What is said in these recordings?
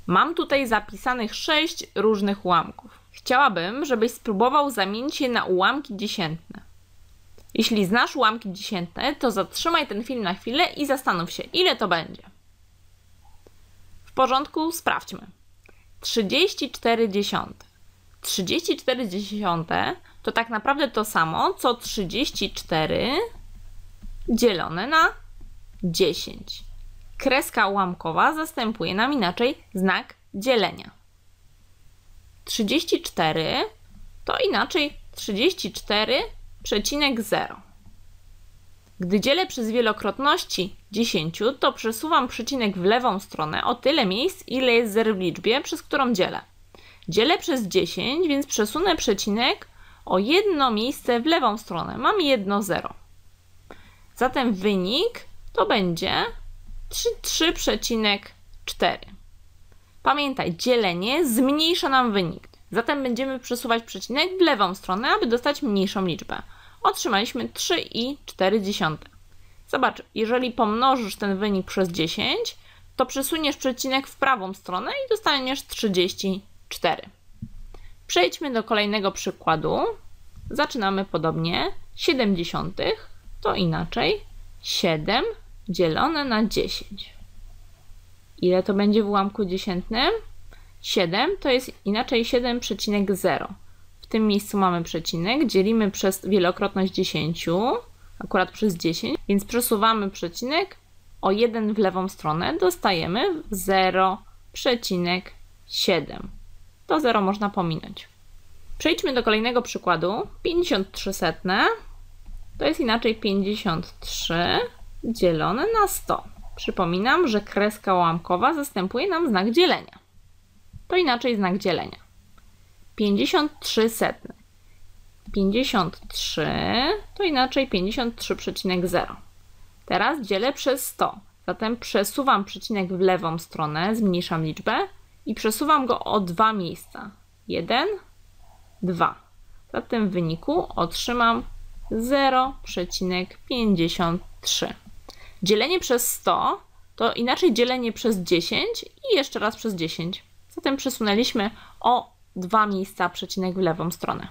Mam tutaj zapisanych 6 różnych ułamków. Chciałabym, żebyś spróbował zamienić je na ułamki dziesiętne. Jeśli znasz ułamki dziesiętne, to zatrzymaj ten film na chwilę i zastanów się, ile to będzie. W porządku, sprawdźmy. 34 dziesiąte. 34 dziesiąte to tak naprawdę to samo, co 34 dzielone na 10. Kreska ułamkowa zastępuje nam inaczej znak dzielenia. 34 to inaczej 34,0. Gdy dzielę przez wielokrotności 10, to przesuwam przecinek w lewą stronę o tyle miejsc, ile jest zer w liczbie, przez którą dzielę. Dzielę przez 10, więc przesunę przecinek o jedno miejsce w lewą stronę. Mam 1 0. Zatem wynik to będzie 3,4. Pamiętaj, dzielenie zmniejsza nam wynik. Zatem będziemy przesuwać przecinek w lewą stronę, aby dostać mniejszą liczbę. Otrzymaliśmy 3,4. Zobacz, jeżeli pomnożysz ten wynik przez 10, to przesuniesz przecinek w prawą stronę i dostaniesz 34. Przejdźmy do kolejnego przykładu. Zaczynamy podobnie. 0,7 to inaczej 7 dzielone na 10. Ile to będzie w ułamku dziesiętnym? 7 to jest inaczej 7,0. W tym miejscu mamy przecinek, dzielimy przez wielokrotność 10, akurat przez 10, więc przesuwamy przecinek o 1 w lewą stronę, dostajemy 0,7. To 0 można pominąć. Przejdźmy do kolejnego przykładu. 53 setne to jest inaczej 53 dzielone na 100. Przypominam, że kreska ułamkowa zastępuje nam znak dzielenia. To inaczej znak dzielenia. 53 setne. 53 to inaczej 53,0. Teraz dzielę przez 100. Zatem przesuwam przecinek w lewą stronę, zmniejszam liczbę i przesuwam go o 2 miejsca. 1, 2. Zatem w wyniku otrzymam 0,53. Dzielenie przez 100 to inaczej dzielenie przez 10 i jeszcze raz przez 10. Zatem przesunęliśmy o 2 miejsca przecinek w lewą stronę.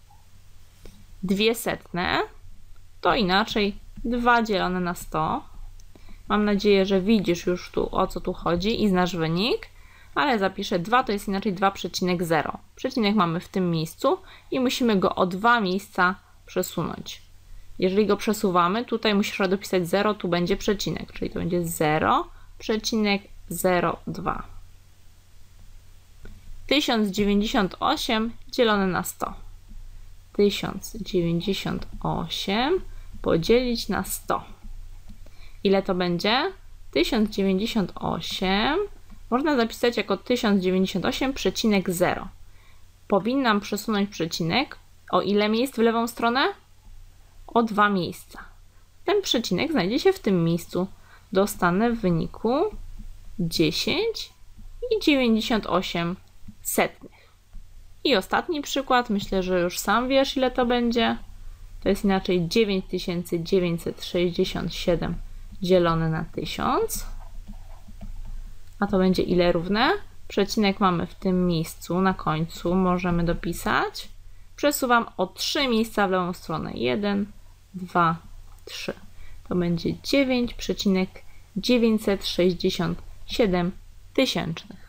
2 setne to inaczej 2 dzielone na 100. Mam nadzieję, że widzisz już tu, o co tu chodzi i znasz wynik, ale zapiszę 2 to jest inaczej 2,0. Przecinek mamy w tym miejscu i musimy go o 2 miejsca przesunąć. Jeżeli go przesuwamy, tutaj musisz dopisać 0, tu będzie przecinek, czyli to będzie 0,02. 1098 dzielone na 100. 1098 podzielić na 100. Ile to będzie? 1098 można zapisać jako 1098,0. Powinnam przesunąć przecinek o ile miejsc w lewą stronę? O 2 miejsca. Ten przecinek znajdzie się w tym miejscu. Dostanę w wyniku 10,98. I ostatni przykład, myślę, że już sam wiesz, ile to będzie. To jest inaczej 9967 dzielone na 1000. A to będzie ile równe? Przecinek mamy w tym miejscu, na końcu możemy dopisać. Przesuwam o 3 miejsca w lewą stronę. 1, 2, 3. To będzie 9,967 tysięcznych.